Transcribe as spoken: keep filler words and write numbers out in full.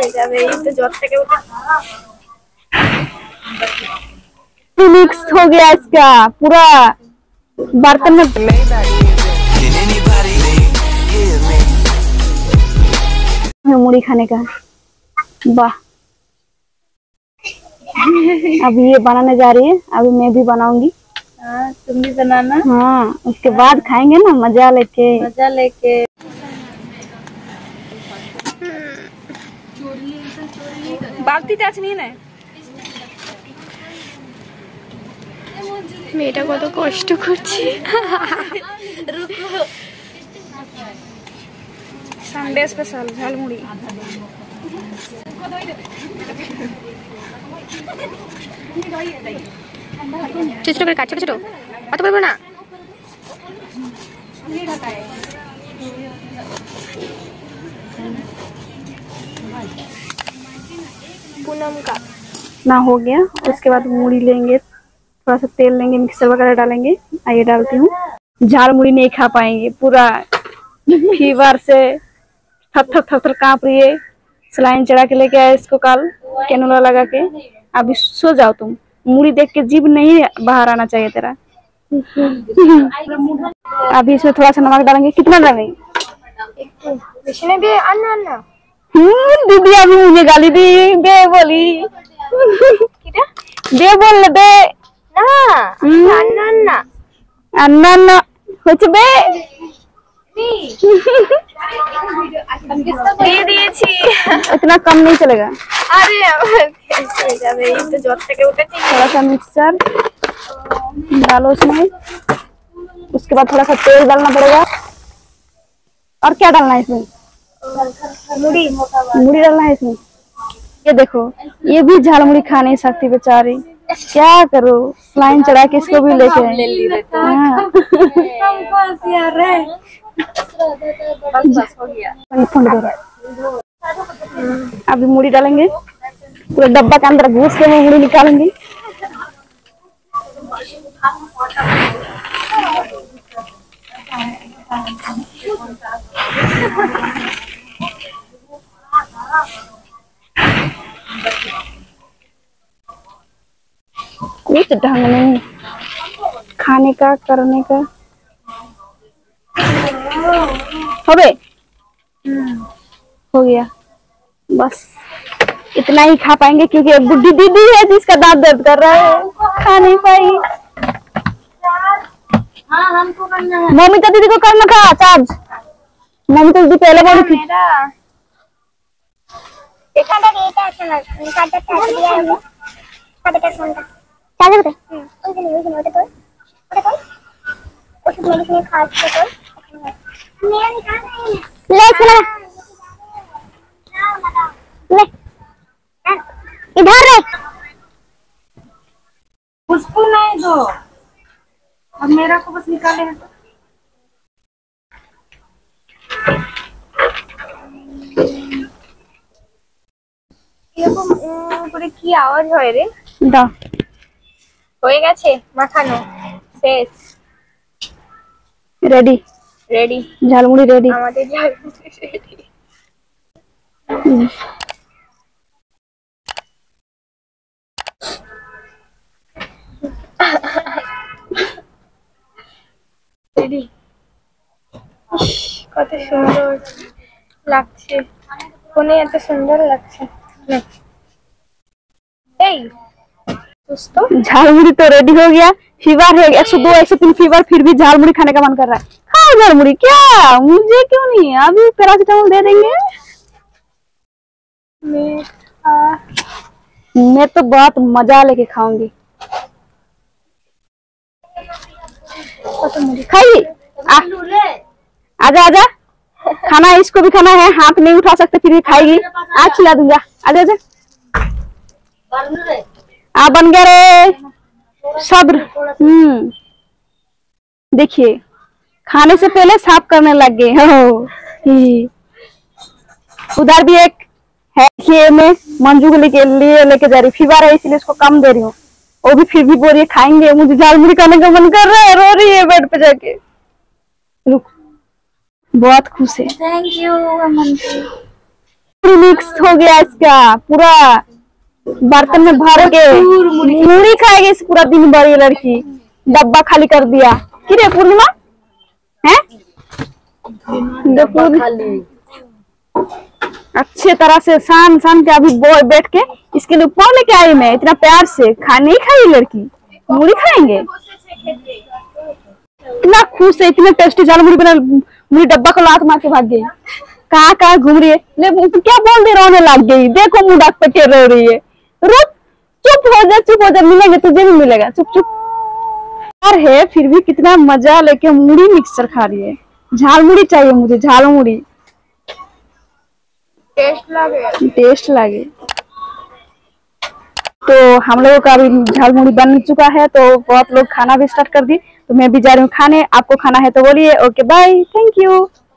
Mix हो गया इसका पूरा बर्तन में। मुड़ी खाने का वाह। अभी ये बनाने जा रही है, अभी मैं भी बनाऊंगी। हाँ तुम भी बनाना। हाँ उसके बाद खाएंगे ना मजा लेके मजा लेके। बाल्टी तो नहीं ना मेटा कत कष्ट करছি संडे स्पेशल झालमुड़ी। ছোট ছোট করে কাট, ছোট ছোট অত বড় না। पूनम का ना हो गया। उसके बाद मूढ़ी लेंगे, थोड़ा सा तेल लेंगे, मिक्सर वगैरह डालेंगे। आइए डालती हूँ। झाल मुड़ी नहीं खा पाएंगे, पूरा फीवर से थर थर थर थर कांप रही है। सलाइन चढ़ा के लेके आए इसको कल, कैनुला लगा के। अभी सो जाओ तुम। मूढ़ी देख के जीभ नहीं बाहर आना चाहिए तेरा। अभी इसमें थोड़ा सा नमक डालेंगे। कितना डालेंगे? इसमें भी अन्ना अन्ना। हम्म दीदी अभी मुझे गाली दी बे बोली। बे बोल बे ना अन्ना अन्ना अन्ना अन्ना होच बे दे दिए। इतना कम नहीं चलेगा। अरे कैसे जावे, ये तो जोर से उठे। थोड़ा सा मिक्सर डालो उसमें। उसके बाद थोड़ा सा तेल डालना पड़ेगा। और क्या डालना है इसमें? मुड़ी मुड़ी डालना है इसमें। ये देखो ये भी झाल मुड़ी खा नहीं सकती बेचारी, क्या करो। लाइन चढ़ा के इसको भी लेके आए। हाँ। अभी मुड़ी डालेंगे, पूरे डब्बा के अंदर घुस के मुड़ी निकालेंगे। कुछ ढंग नहीं खाने का करने का। हो गए? हो गया बस। इतना ही खा पाएंगे क्योंकि एक बुढ़ी दीदी है जिसका दांत दर्द कर रहा है, खा नहीं पाई। हाँ हमको करना है। मम्मी तो दीदी को करना था चार्ज। मम्मी तो दीदी पहले बोली थी। इधर उसको नहीं दो, अब मेरा को बस निकाले हैं। কি আওয়াজ হয় রে? দাও হয়ে গেছে মাখানো শেষ। Ready ready jhalmuri ready. আমাদের ঝালমুড়ি রেডি। রেডি। কত সুন্দর লাগছে, কোনে এত সুন্দর লাগছে। झालमुड़ी तो रेडी हो गया। फीवर है एक सौ दो एक सौ तीन फीवर, फिर भी झालमुड़ी खाने का मन कर रहा है। खाओ झालमुड़ी। क्या मुझे क्यों नहीं? अभी पैरासिटामोल दे देंगे। मैं, मैं तो बहुत मजा लेके खाऊंगी। खाइए आजा आजा। खाना इसको भी खाना है, हाथ नहीं उठा सकते फिर भी खाएगी। आज खिला दूंगा। आजा आजा। आ बन गया रे सब्र। हम्म देखिए खाने से पहले साफ करने लग गए हो। उधर भी एक है, देखिए मैं मंजू को लेके लिए लेके जा रही। फीवर है इसलिए इसको कम दे रही हूँ। वो भी फिर भी बोल रही है खाएंगे। मुझे झालमुड़ी खाने का मन कर रहा है, रो रही है बेड पे जाके। रुक बहुत खुश है। Thank you. मिक्स हो गया इसका पूरा बर्तन में भर के मूढ़ी खाएगी इस पूरा दिन भर। ये लड़की डब्बा खाली कर दिया। कि रे पूर्णिमा है अच्छे तरह से शान शान के अभी बोल बैठ के इसके लिए ऊपर लेके आई मैं इतना प्यार से। खा नहीं खाई लड़की मूढ़ी खाएंगे। इतना खुश है इतने टेस्टी झाल मुड़ी बना। मुड़ी डब्बा को लात मार के भाग गई। कहाँ कहाँ घूम रही है ले क्या बोल दे रोने लग गई। देखो मुंह डाक पे टेर रो रही है। रुक चुप हो जा चुप हो जा मिलेंगे तुझे भी मिलेगा चुप चुप। और है फिर भी कितना मजा लेके मुड़ी मिक्सचर खा रही है। झाल मुड़ी चाहिए मुझे झाल मुड़ी टेस्ट लगे टेस्ट लगे। तो हम लोगों का अभी झाल मुड़ी बन चुका है तो बहुत लोग खाना भी स्टार्ट कर दी। तो मैं भी जा रही हूँ खाने। आपको खाना है तो बोलिए। Okay bye thank you.